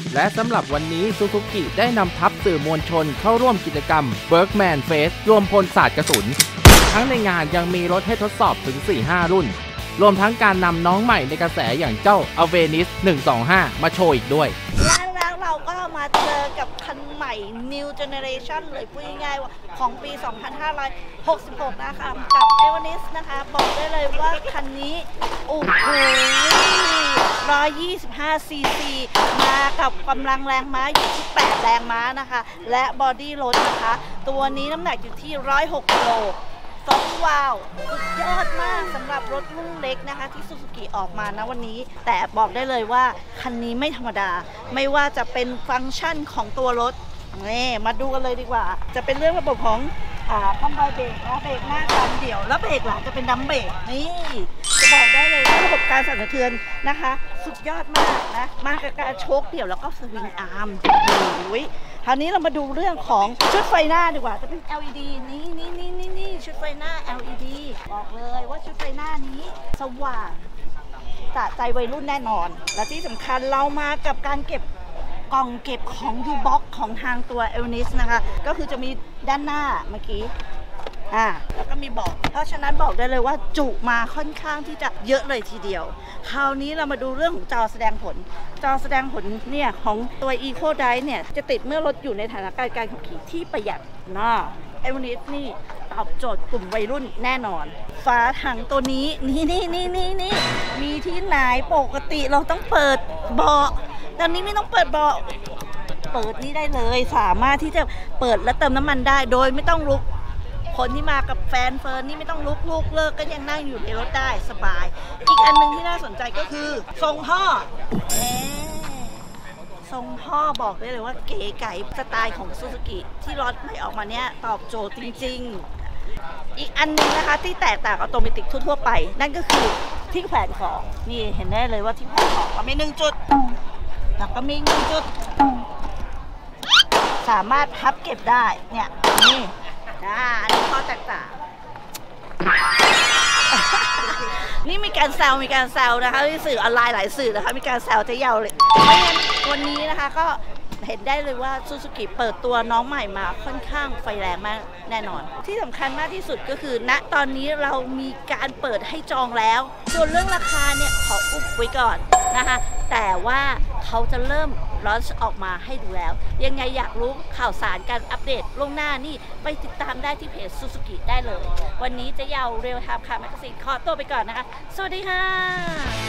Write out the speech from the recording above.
และสำหรับวันนี้ซูซูกิได้นำทัพสื่อมวลชนเข้าร่วมกิจกรรม Bergman Fest รวมพลศาสตร์กระสุนทั้งในงานยังมีรถให้ทดสอบถึง 4-5 รุ่นรวมทั้งการนำน้องใหม่ในกระแสอย่างเจ้า Avenis 125 มาโชว์อีกด้วยแล้วเราก็มาเจอกับคันใหม่ New Generation เลยพูดง่ายๆว่าของปี 2566 นะคะกับ Avenis นะคะบอกได้เลยว่าคันนี้โอ้โห125 ซีซีมากับกำลังแรงม้าอยู่ที่ 8 แรงม้านะคะและบอดี้รถนะคะตัวนี้น้ำหนักอยู่ที่ 106 กิโลว้าวสุดยอดมากสำหรับรถรุ่นเล็กนะคะที่ซูซูกิออกมานะวันนี้แต่บอกได้เลยว่าคันนี้ไม่ธรรมดาไม่ว่าจะเป็นฟังก์ชันของตัวรถนี่มาดูกันเลยดีกว่าจะเป็นเรื่องระบบของคอมไบเบรกนะเบรกหน้าคันเดี่ยวแล้วเบรกหลังจะเป็นดัมเบรกนี่จะบอกได้เลยว่าระบบการสั่นสะเทือนนะคะสุดยอดมากนะมากับการโชคเดี่ยวแล้วก็สวิงอาร์มโอ้ยคราวนี้เรามาดูเรื่องของชุดไฟหน้าดีกว่าจะเป็น LED นี่ชุดไฟหน้า LED บอกเลยว่าชุดไฟหน้านี้สว่างสะใจวัยรุ่นแน่นอนและที่สำคัญเรามากับการเก็บกล่องเก็บของ U-Box ของทางตัว Avenis นะคะก็คือจะมีด้านหน้าเมื่อกี้แล้วก็มีเบาะเพราะฉะนั้นบอกได้เลยว่าจุมาค่อนข้างที่จะเยอะเลยทีเดียวคราวนี้เรามาดูเรื่องของจอแสดงผลเนี่ยของตัว Eco Drive เนี่ยจะติดเมื่อรถอยู่ในสถานการณ์การขับขี่ที่ประหยัดนะAvenis นี่ตอบโจทย์กลุ่มวัยรุ่นแน่นอนฝาถังตัวนี้นี่มีที่ไหนปกติเราต้องเปิดเบาะตอนนี้ไม่ต้องเปิดเบาะเปิดนี่ได้เลยสามารถที่จะเปิดและเติมน้ำมันได้โดยไม่ต้องลุกคนที่มากับแฟนเฟิร์นนี่ไม่ต้องลุกเลิกก็ยังนั่งอยู่ในรถได้สบายอีกอันนึงที่น่าสนใจก็คือทรงท่อทรงท่อบอกได้เลยว่าเก๋ไก๋สไตล์ของซูซูกิที่รถใหม่ออกมาเนี้ยตอบโจทย์จริงๆอีกอันนึงนะคะที่แตกต่างออโตเมติกทั่วไปนั่นก็คือที่แขวนของนี่เห็นได้เลยว่าที่แขวนของมี1 จุดแล้วก็มี1 จุดสามารถพับเก็บได้เนี่ยนี่อันนี้ข้อแตกต่างนี่มีการแซวนะคะที่สื่อออนไลน์หลายสื่อนะคะมีการแซวจะเยาเลยเพราะงั้นวันนี้นะคะก็เห็นได้เลยว่าซูซูกิเปิดตัวน้องใหม่มาค่อนข้างไฟแรงมากแน่นอนที่สำคัญมากที่สุดก็คือณตอนนี้เรามีการเปิดให้จองแล้วส่วนเรื่องราคาเนี่ยขออุบไว้ก่อนนะคะแต่ว่าเขาจะเริ่มลอนช์ออกมาให้ดูแล้วยังไงอยากรู้ข่าวสารการอัปเดตล่วงหน้านี่ไปติดตามได้ที่เพจซูซูกิได้เลยวันนี้จะเยาเรียลไทม์ค่ะแมกกาซีนขอตัวไปก่อนนะคะสวัสดีค่ะ